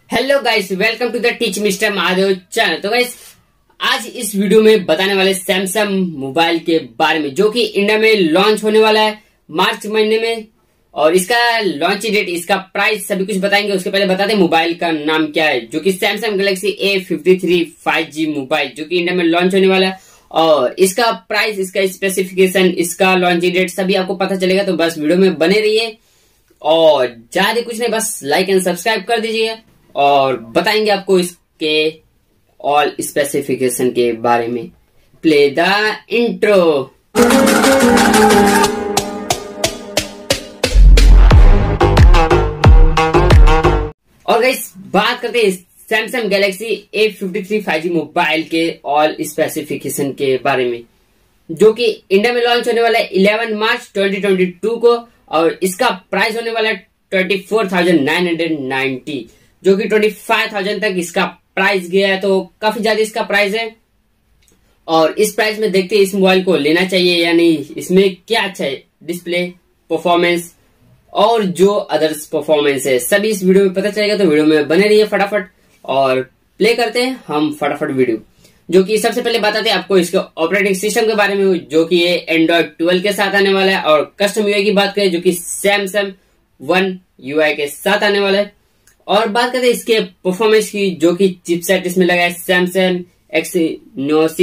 Hello guys, welcome to the teach mister Mahadev channel. तो guys, आज इस वीडियो में बताने वाले सैमसंग मोबाइल के बारे में, जो कि इंडिया में लॉन्च होने वाला है मार्च महीने में। और इसका लॉन्च डेट, इसका प्राइस, सभी कुछ बताएंगे। उसके पहले बता दें मोबाइल का नाम क्या है, जो कि Samsung Galaxy A53 5G mobile, जो कि इंडिया में लॉन्च होने वाला है। और इसका प्राइस, इसका स्पेसिफिकेशन, इसका लॉन्च डेट सभी आपको पता चलेगा। तो बस वीडियो में बने रहिए और ज्यादा कुछ नहीं, बस लाइक एंड सब्सक्राइब कर दीजिए और बताएंगे आपको इसके ऑल स्पेसिफिकेशन के बारे में। Play the intro. और गाइस, बात करते हैं Samsung Galaxy A53 5G mobile के ऑल स्पेसिफिकेशन के बारे में, जो कि इंडिया में लॉन्च होने वाला है 11 मार्च 2022 को। और इसका प्राइस होने वाला है 24,990, जो कि 25,000 तक इसका प्राइस गया है। तो काफी ज्यादा इसका प्राइस है। और इस प्राइस में देखते हैं इस मोबाइल को लेना चाहिए या नहीं। इसमें क्या अच्छा है, डिस्प्ले, परफॉर्मेंस और जो अदर्स परफॉर्मेंस है, सभी इस वीडियो में पता चलेगा। तो वीडियो में बने रहिए फटाफट और प्ले करते हैं हम फटाफट वीडियो। जो कि सबसे पहले बताते हैं आपको इसके ऑपरेटिंग सिस्टम के बारे में, जो कि ये Android 12 के साथ आने वाला है। और कस्टम यूआई की बात करें, जो कि Samsung One UI के साथ आने वाला है। और बात करते हैं इसके परफॉर्मेंस की, जो कि चिपसेट इसमें लगा है Samsung Exynos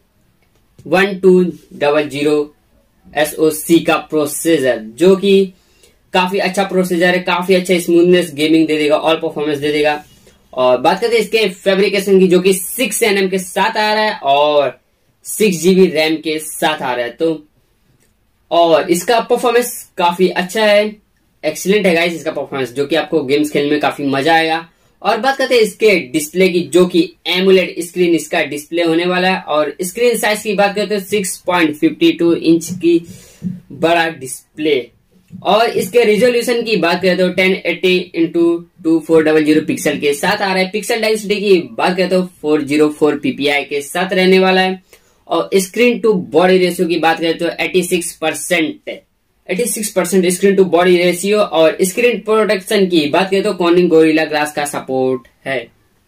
1200 SoC का प्रोसेसर, जो कि काफी अच्छा प्रोसेसर है, काफी अच्छा स्मूथनेस, गेमिंग दे देगा, ऑल परफॉर्मेंस दे देगा। और बात करते हैं इसके फैब्रिकेशन की, जो कि 6nm के साथ आ रहा है और 6GB रैम के साथ आ रहा है। तो और इसका परफॉर्मेंस काफी अच्छा है, एक्सीलेंट है गाइस इसका परफॉर्मेंस, जो कि आपको गेम्स खेलने में काफी मजा आएगा। और बात करते हैं इसके डिस्प्ले की, जो कि एमोलेड स्क्रीन इसका डिस्प्ले होने वाला है। और स्क्रीन साइज की बात करते हैं 6.52 इंच की बड़ा डिस्प्ले। और इसके रिजोल्यूशन की बात करें तो 1080x2400 पिक्सल के साथ आ रहा है। पिक्सल डेंसिटी की बात करें तो 404 ppi के साथ रहने वाला है। और स्क्रीन टू बॉडी रेशियो की बात करें तो 86% स्क्रीन टू बॉडी रेशियो। और स्क्रीन प्रोटेक्शन की बात करें तो कॉर्निंग गोरिल्ला ग्लास का सपोर्ट है।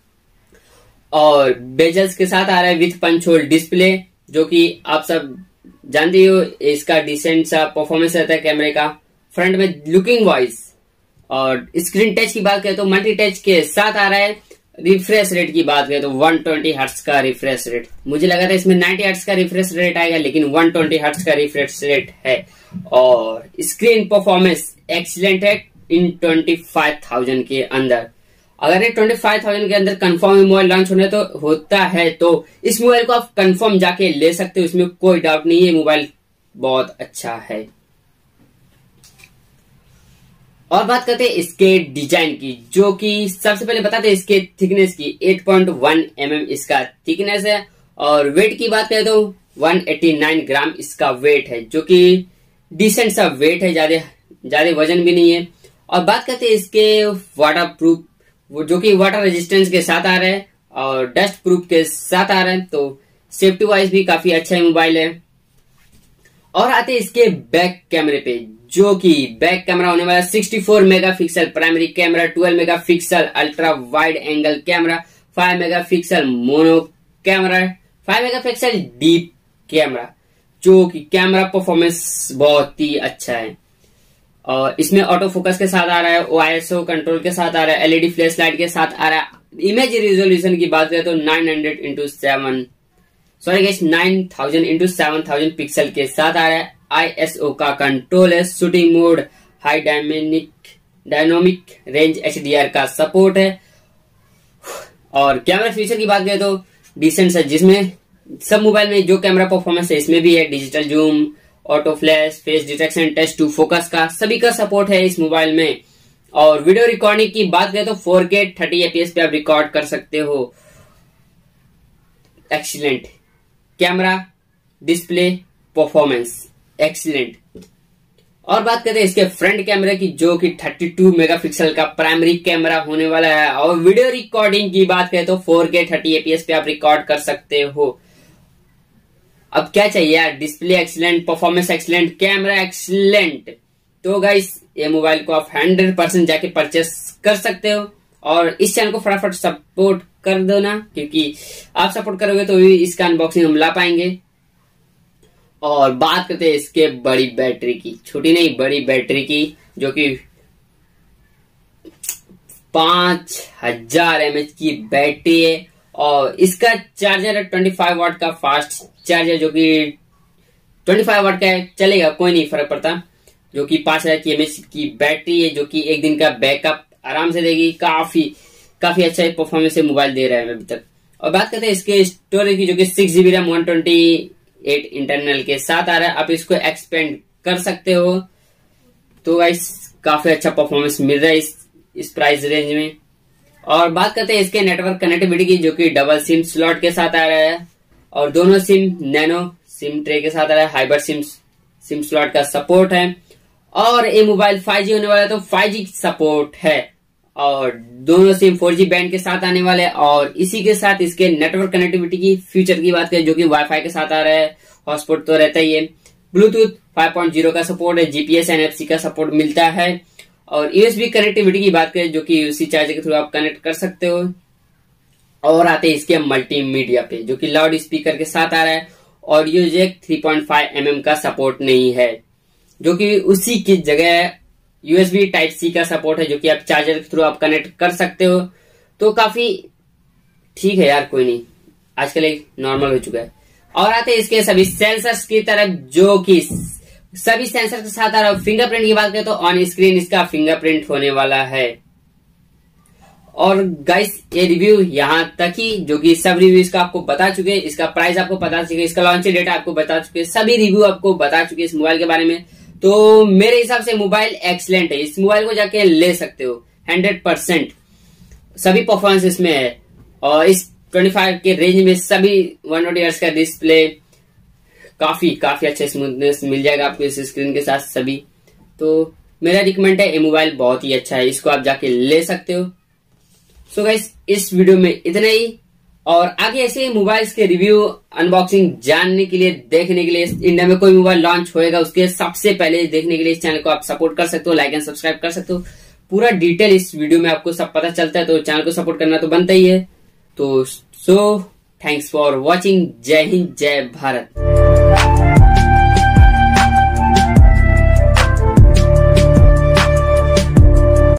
और बेजल्स के साथ आ रहा है विथ पंच होल डिस्प्ले, जो कि आप सब जानते हो इसका डिसेंट सा परफॉर्मेंस रहता है कैमरे का फ्रंट में लुकिंग वाइज। और स्क्रीन टच की बात करें तो मल्टी टच के साथ आ रहा है। रिफ्रेश रेट की बात करें तो 120 हर्ट्ज का रिफ्रेश रेट। मुझे लगा था इसमें 90 हर्ट्ज का रिफ्रेश रेट आएगा, लेकिन 120 हर्ट्ज का रिफ्रेश रेट है। और स्क्रीन परफॉर्मेंस एक्सीलेंट है इन 25,000 के अंदर। अगर ये 25,000 के अंदर कंफर्म मोबाइल लॉन्च होता है तो इस मोबाइल को आप कंफर्म जाके ले सकते हो, इसमें कोई डाउट नहीं है। मोबाइल बहुत अच्छा है। और बात करते हैं इसके डिजाइन की, जो कि सबसे पहले बताते हैं इसके थिकनेस की। 8.1 mm इसका थिकनेस है। और वेट की बात करें तो 189 ग्राम इसका वेट है, जो कि डिसेंट सा वेट है, ज्यादा वजन भी नहीं है। और बात करते हैं इसके वाटर प्रूफ, जो कि वाटर रेजिस्टेंस के साथ आ रहा है और डस्ट प्रूफ के साथ आ रहा है। तो सेफ्टी वाइज भी काफी अच्छा है मोबाइल है। और आते हैं इसके बैक कैमरे पे, जो कि बैक कैमरा होने वाला 64 megapixel primary camera, 12 megapixel ultra wide angle camera, 5 megapixel mono camera, 5 megapixel deep camera, जो कि कैमरा परफॉर्मेंस बहुत ही अच्छा है। और इसमें ऑटो फोकस के साथ आ रहा है, ISO कंट्रोल के साथ आ रहा है, LED फ्लैश लाइट के साथ आ रहा है। इमेज रिजोल्यूशन की बात करें तो 9000 x 7000 पिक्सल के साथ आ रहा है। ISO का कंट्रोल है, shooting mode, high dynamic range HDR का सपोर्ट है। और कैमरा फीचर की बात करें तो डिसेंट है, जिसमें सब मोबाइल में जो कैमरा परफॉर्मेंस है इसमें भी है। Digital zoom, auto flash, face detection, touch to focus का सभी का सपोर्ट है इस मोबाइल में। और वीडियो रिकॉर्डिंग की बात करें तो 4K 30 fps पे आप रिकॉर्ड कर सकते हो। Excellent camera, display, performance excellent. और बात करते हैं इसके फ्रंट कैमरे की, जो कि 32 मेगापिक्सल का प्राइमरी कैमरा होने वाला है। और वीडियो रिकॉर्डिंग की बात करें तो 4K 30 fps पे आप रिकॉर्ड कर सकते हो। अब क्या चाहिए यार, display excellent, performance excellent, camera excellent. तो गाइस, ये मोबाइल को आप 100% जाके परचेस कर सकते हो। और इस चैनल को फटाफट सपोर्ट कर दो ना, क्योंकि आप सपोर्ट करोगे तो भी इसका अनबॉक्सिंग हम ला पाएंगे। और बात करते हैं इसके बड़ी बैटरी की, छोटी नहीं बड़ी बैटरी की, जो कि 5000 mAh की बैटरी है। और इसका चार्जर है 25 वाट का फास्ट चार्जर, जो कि 25 वाट का है, चलेगा कोई नहीं फर्क पड़ता। जो कि 5000 की mAh की बैटरी है, जो कि एक दिन का बैकअप आराम से देगी। काफी अच्छा परफॉर्मेंस से मोबाइल दे रहा है अभी तक। और बात करते हैं इसके स्टोरेज की, जो कि 6GB रैम 128 इंटरनल के साथ आ रहा है। आप इसको एक्सपेंड कर सकते हो। तो गाइस काफी अच्छा परफॉर्मेंस मिल रहा है इस प्राइस रेंज में। और बात करते हैं इसके नेटवर्क कनेक्टिविटी की, जो कि डबल सिम स्लॉट के साथ आ रहा है और दोनों सिम नैनो सिम ट्रे के साथ आ रहा है। हाइब्रिड सिम स्लॉट का सपोर्ट है। और ये मोबाइल 5G होने वाला है, तो 5G सपोर्ट है। और दोनों सिम 4G बैंड के साथ आने वाले हैं। और इसी के साथ इसके नेटवर्क कनेक्टिविटी की फ्यूचर की बात करें, जो कि वाईफाई के साथ आ रहा है, हॉटस्पॉट तो रहता ही है। ब्लूटूथ 5.0 का सपोर्ट है, GPS NFC का सपोर्ट मिलता है। और USB कनेक्टिविटी की बात करें, जो कि उसी चार्जर के थ्रू आप कनेक्ट कर सकते हो। और आते हैं इसके मल्टीमीडिया पे, जो कि लाउड स्पीकर के साथ आ रहा है। ऑडियो जैक 3.5 mm का सपोर्ट नहीं है, जो कि उसी की जगह USB Type-C का सपोर्ट है, जो कि आप चार्जर के थ्रू आप कनेक्ट कर सकते हो। तो काफी ठीक है यार, कोई नहीं, आजकल एक नॉर्मल हो चुका है। और आते हैं इसके सभी सेंसर्स की तरफ, जो कि सभी सेंसर के साथ आ रहा है। फिंगरप्रिंट की बात करें तो ऑन स्क्रीन इसका फिंगरप्रिंट होने वाला है। और गाइस ये रिव्यू यहाँ तक ही, जो कि सब रिव्यू इसका आपको बता चुके हैं। इसका प्राइस आपको बता चुके, इसका लॉन्च डेट आपको बता चुके, सभी रिव्यू आपको बता चुके इस मोबाइल के बारे में। तो मेरे हिसाब से मोबाइल एक्सीलेंट है, इस मोबाइल को जाके ले सकते हो। 100% सभी परफॉर्मेंस इसमें है। और इस 25 के रेंज में सभी 120 हर्ट्ज का डिस्प्ले, काफी अच्छा स्मूथनेस मिल जाएगा आपको इस स्क्रीन के साथ सभी। तो मेरा रिकमेंड है, ये मोबाइल बहुत ही अच्छा है, इसको आप जाके ले सकते हो। सो गाइस इस वीडियो में इतना ही। और आगे ऐसे मोबाइल्स के रिव्यू अनबॉक्सिंग जानने के लिए, देखने के लिए, इंडिया में कोई मोबाइल लॉन्च होएगा उसके सबसे पहले देखने के लिए इस चैनल को आप सपोर्ट कर सकते हो, लाइक एंड सब्सक्राइब कर सकते हो। पूरा डिटेल इस वीडियो में आपको सब पता चलता है, तो चैनल को सपोर्ट करना तो बनता ही है। तो सो थैंक्स फॉर वॉचिंग। जय हिंद, जय भारत।